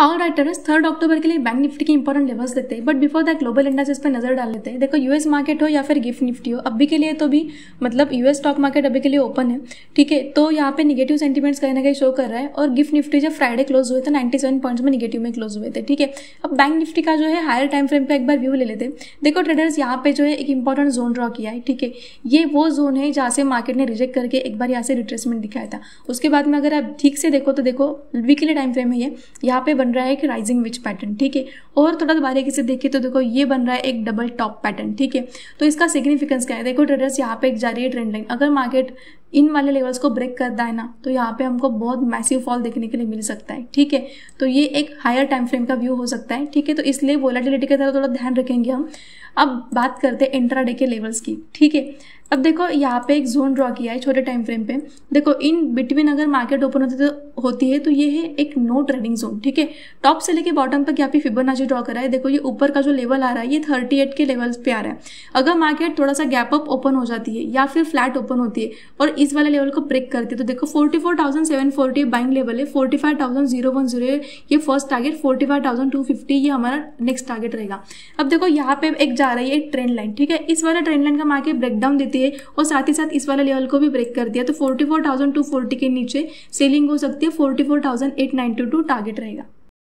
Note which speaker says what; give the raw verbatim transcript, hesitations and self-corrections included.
Speaker 1: All writers third October के लिए bank Nifty के इंपॉर्टेंट लेवल्स देखते हैं, but before that global indexes पे नजर डाल लेते हैं। देखो यूएस मार्केट हो या फिर गिफ्ट निफ्टी हो, अभी के लिए तो भी मतलब यूएस स्टॉक मार्केट अभी के लिए ओपन है, ठीक है। तो यहाँ पे निगेटिव सेंटीमेंट्स कहीं ना कहीं शो कर रहा है, और गिफ्ट निफ्टी जब फ्राइडे क्लोज हुए थे नाइन्टी सेवन पॉइंट्स में निगेटिव में क्लोज हुए थे, ठीक है। अब बैंक निफ्टी का जो है हायर टाइम फ्रेम का एक बार व्यू ले लेते हैं। देखो ट्रेडर्स, यहाँ पे जो है एक इंपॉर्टेंट जोन ड्रॉ किया है, ठीक है। ये वो जोन है जहाँ से मार्केट ने रिजेक्ट करके एक बार यहाँ से रिट्रेसमेंट दिखाया था। उसके बाद में अगर आप ठीक से देखो तो देखो वीकली टाइम फ्रेम है, ये यहाँ पे बन रहा है कि राइजिंग विच पैटर्न, ठीक है। और थोड़ा बारीकी से देखिए तो देखो ये बन रहा है एक डबल टॉप पैटर्न, ठीक है। तो इसका सिग्निफिकेंस क्या है? देखो ट्रेडर्स, यहाँ पे एक जा रही है ट्रेंड लाइन, अगर मार्केट इन वाले लेवल्स को ब्रेक करता है ना, तो यहाँ पे हमको बहुत मैसिव फॉल देखने के लिए मिल सकता है, ठीक है। तो ये एक हायर टाइम फ्रेम का व्यू हो सकता है, ठीक है। तो इसलिए वोलेटिलिटी की तरफ थोड़ा ध्यान रखेंगे हम। अब बात करते हैं इंट्राडे के लेवल्स की, ठीक है। अब देखो यहाँ पे एक जोन ड्रॉ किया है छोटे टाइम फ्रेम पे। देखो इन बिटवीन अगर मार्केट ओपन होती तो होती है तो ये है एक नो ट्रेडिंग जोन, ठीक है। टॉप से लेके बॉटम तक यहाँ पे फिबोनाची ड्रॉ करा है। देखो ये ऊपर का जो लेवल आ रहा है ये थर्टी एट के लेवल्स पे आ रहा है। अगर मार्केट थोड़ा सा गैप अप ओपन हो जाती है या फिर फ्लैट ओपन होती है और इस वाले लेवल को ब्रेक करती है तो देखो forty four thousand seven forty buying level है, forty five thousand zero one zero ये first target, forty five thousand two fifty ये हमारा नेक्स्ट टारगेट रहेगा। अब देखो यहाँ पे एक जा रही है एक ट्रेंड लाइन, ठीक है। इस वाले ट्रेंड लाइन का मार्केट ब्रेकडाउन देती है और साथ ही इस वाले लेवल को भी ब्रेक कर दिया तो forty four thousand two forty के नीचे सेलिंग हो सकती है, forty four thousand eight ninety two target रहेगा।